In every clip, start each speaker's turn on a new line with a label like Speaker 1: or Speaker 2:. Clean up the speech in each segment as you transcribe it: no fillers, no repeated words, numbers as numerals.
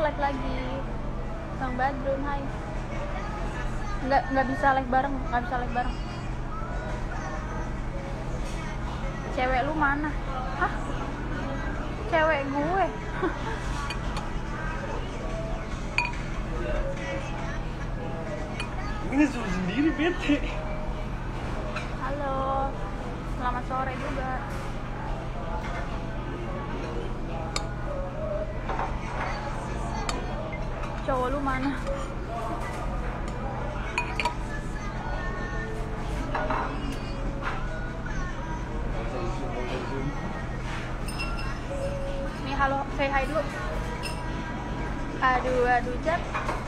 Speaker 1: live lagi. Bang Badrun, hai. Nggak bisa live bareng, nggak bisa live bareng. Cewek lu mana? Hah? Cewek gue.
Speaker 2: Ini zoom sendiri bete.
Speaker 1: Halo, selamat sore juga. Cowok lu mana? Nih halo, say hi dulu. Aduh Cat.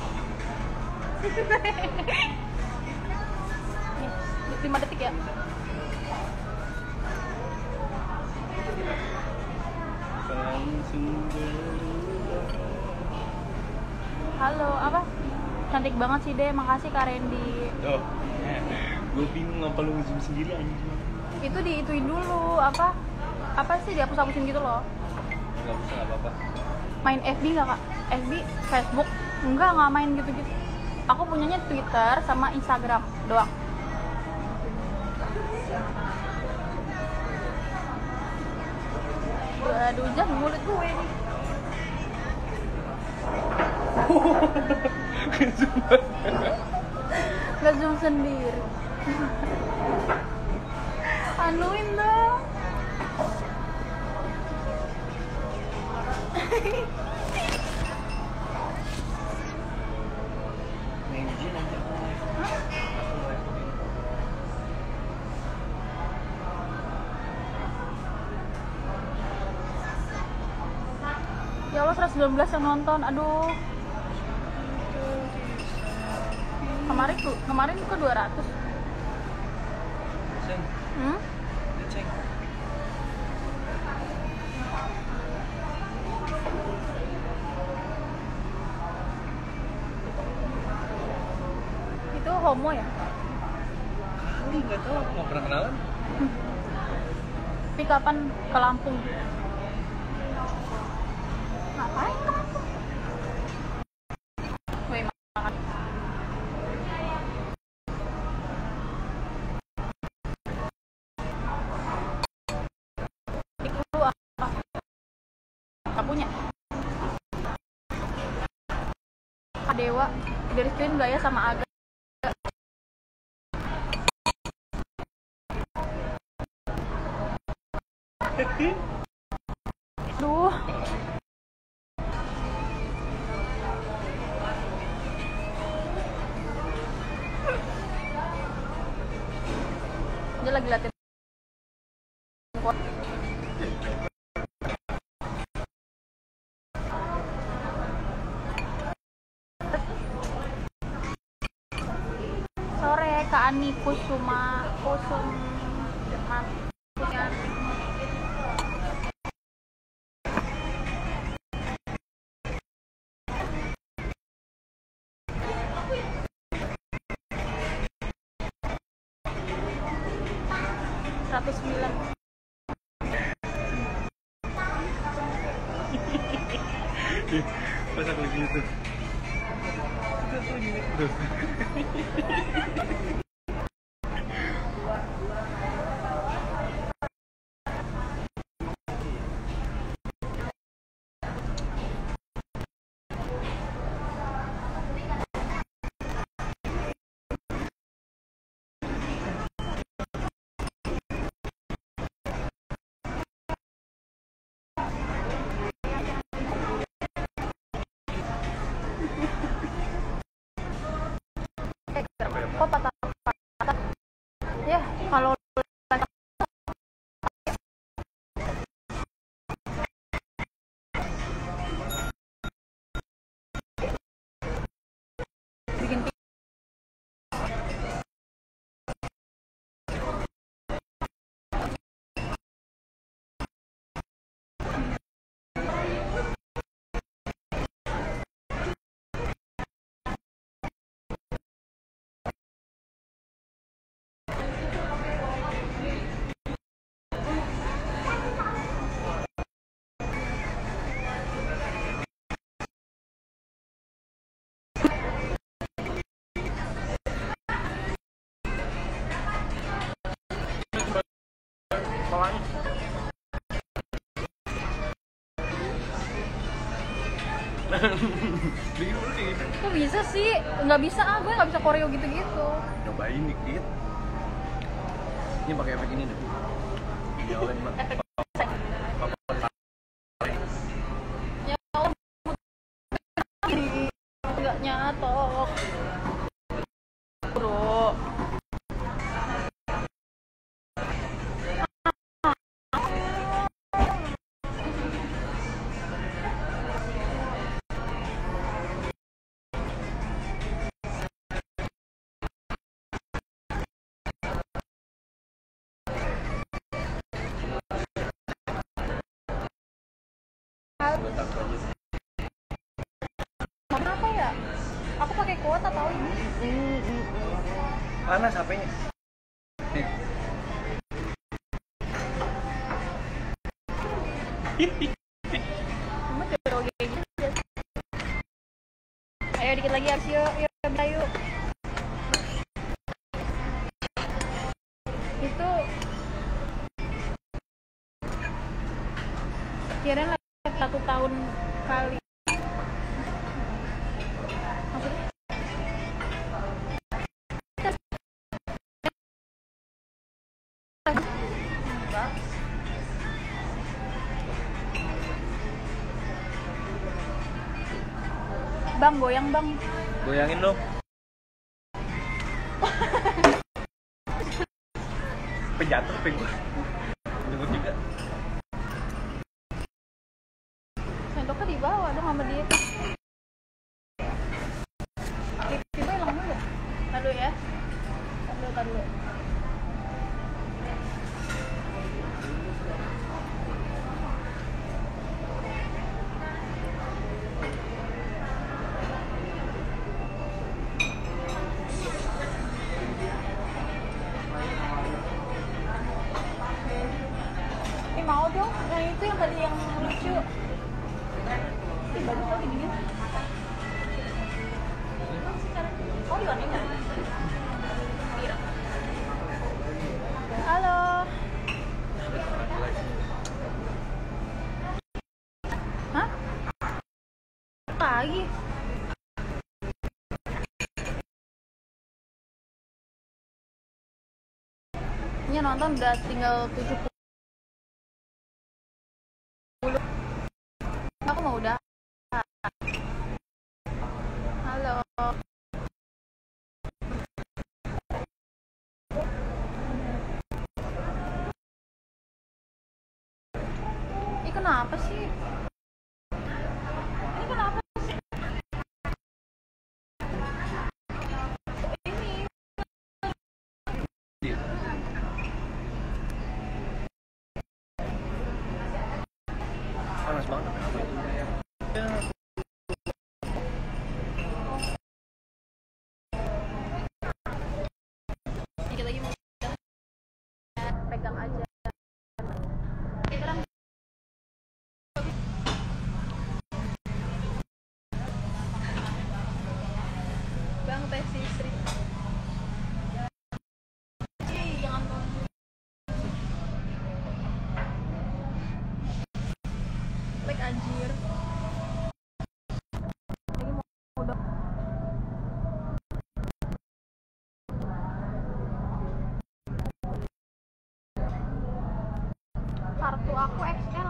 Speaker 1: Nih, 5 detik ya. Halo, apa? Cantik banget sih deh, makasih Kak Randy.
Speaker 2: Oh, gue bingung apa lu zoom sendiri anjing.
Speaker 1: Itu diituin dulu, apa sih dihapus-hapusin gitu loh.
Speaker 2: Gak bisa, gak apa-apa.
Speaker 1: Main FB nggak Kak? FB, Facebook? Nggak main gitu-gitu. Aku punyanya Twitter sama Instagram doang. Aduh, jangan mulut gue nih. Nggak zoom sendiri. Anuin dong.
Speaker 2: Yang izin nanti aku live. Aku live.
Speaker 1: Ya Allah, 119 yang nonton. Aduh. Kemarin ke 200.
Speaker 2: Ceng,
Speaker 1: Hmm?
Speaker 2: ceng.
Speaker 1: Itu homo ya?
Speaker 2: Kali nggak tahu, aku nggak pernah kenalan.
Speaker 1: Tapi kapan ke Lampung? Ngapain ke Lampung? Woi, makan. Itu apa? Gak punya. Dewa, dari screen gak ya sama Aga? Aduh. Dia lagi latihan. Sore Kak Ani Kusum Seratus 109.
Speaker 2: Pas aku lagi itu. Itu aku lagi terus.
Speaker 1: Kok patah-patah? Ya, kalau bikin
Speaker 2: Polanya. Bikin dulu kayak gitu.
Speaker 1: Kok bisa sih? Nggak bisa gue nggak bisa koreo gitu-gitu.
Speaker 2: Cobain dikit. Ini pakai efek ini deh. Nyalain mbak.
Speaker 1: Ya Allah, nggak nyatok. Bro. Kenapa ya? Aku pakai kuota tahu ini.
Speaker 2: Panas HP-nya. Nih.
Speaker 1: Cuma joget gitu aja. Ayo dikit lagi Ars, yuk, yuk. Itu kirain lagi 1 tahun kali. Maksudnya enggak. Bang, goyang bang.
Speaker 2: Goyangin dong. Penjatuh peng gua. Dengar juga.
Speaker 1: Sendoknya di bawah dong sama dia. Tiba-tiba hilang dulu. Tahu ya. Tahu. Ini mau dong, yang itu yang tadi yang lucu. Ih, bagus lagi dingin. Oh, di warnanya. Biru. Halo. Hah? Lagi. Ini nonton udah tinggal 70. Aku mau udah. Halo. Ini kenapa sih? Ini kenapa sih? Ini
Speaker 2: Panas banget. Ya.
Speaker 1: dikit lagi mau pegang aja. Sekarang Bang Teh Sri. Jangan like anjir. Lagi mau udah. Kartu aku XL.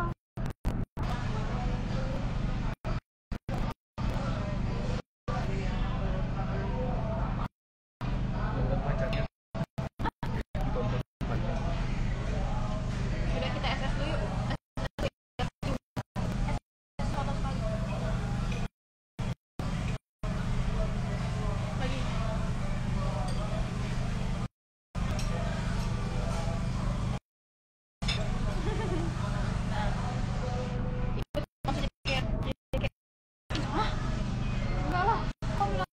Speaker 1: Udah kita SS dulu yuk. Foto sekali. Lagi. Hah? Enggak lah. Kok bilang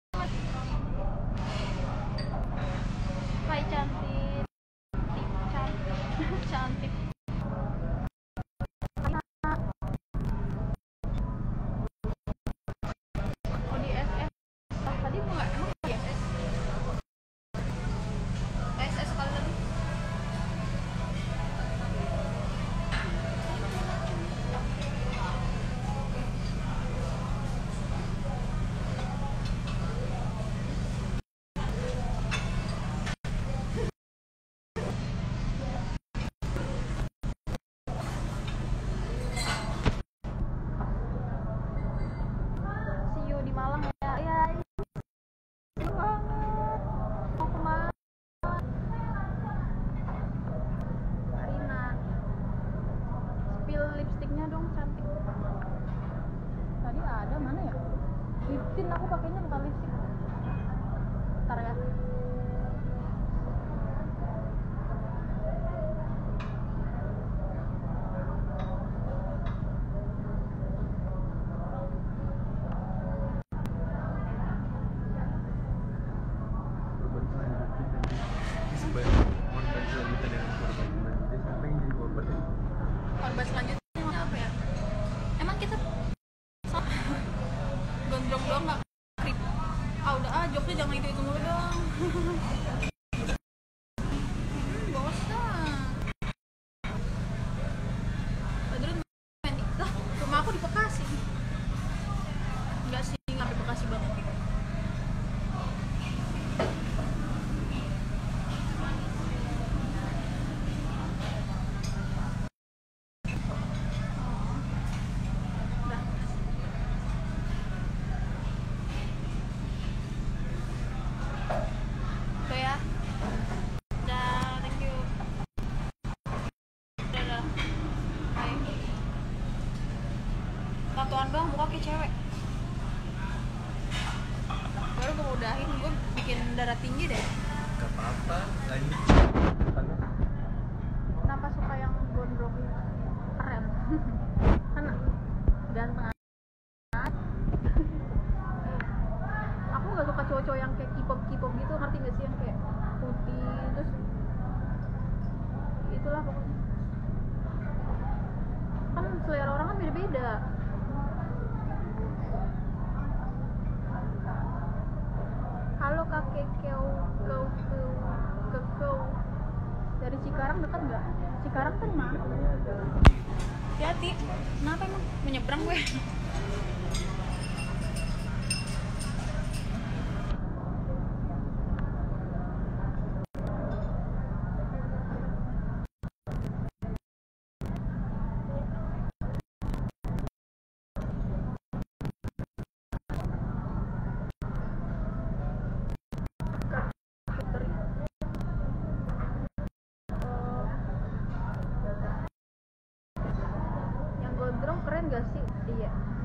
Speaker 1: Hai cantik. Cantik. Oh di SS. Tadi mau nggak emang di SS? SS sekali lagi. tint aku pakainya bukan lipstick. Ntar ya.
Speaker 2: Korban selanjutnya nanti sebanyak korban selanjutnya dengan korban selanjutnya siapa yang jadi korban ya?
Speaker 1: Korban selanjutnya emang apa ya? Emang kita gondrong doang nggak krip? Udah joknya jangan itu mulu dong. Bosan. Padahal main lah, rumah aku di Bekasi. Enggak sih, nggak di Bekasi banget. Udah. Tuh ya. Dah, thank you. Dadah. Bye. Tatoan bang, muka kayak cewek. Baru gue udahin, gue bikin darah tinggi deh.
Speaker 2: Gak apa-apa, lanjut.
Speaker 1: Kenapa suka yang gondrong keren? Kan ganteng aja. Aku nggak suka cowok-cowok yang kayak K-pop gitu, ngerti nggak sih, yang kayak putih terus itulah pokoknya. Kan selera orang kan beda-beda. Halo kakek kau dari Cikarang dekat nggak? Cikarang kan mana? Hati-hati. Kenapa emang menyeberang gue? Yang gondrong keren gak sih? Iya.